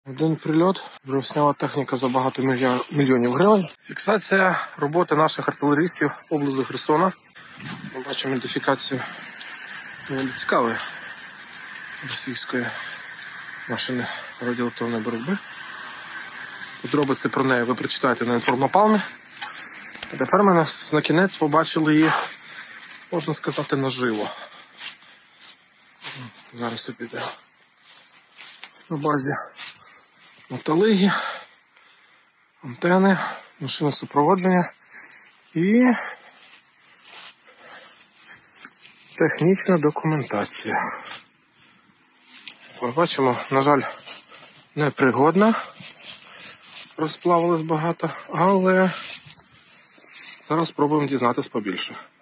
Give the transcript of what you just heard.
Один прильот, вже сняла техніка за багато мільйонів гривень. Фіксація роботи наших артилерістів поблизу Херсона. Ми бачимо ідентифікацію доволі цікавої російської машини радіоелектронної боротьби. Подробиці про неї ви прочитаєте на інформапалмі. А тепер ми на кінець побачили її, можна сказати, наживо. Зараз я піду на базі металиги, антени, машини супроводження і технічна документація. Ми бачимо, на жаль, непригодна, розплавилось багато, але зараз спробуємо дізнатися побільше.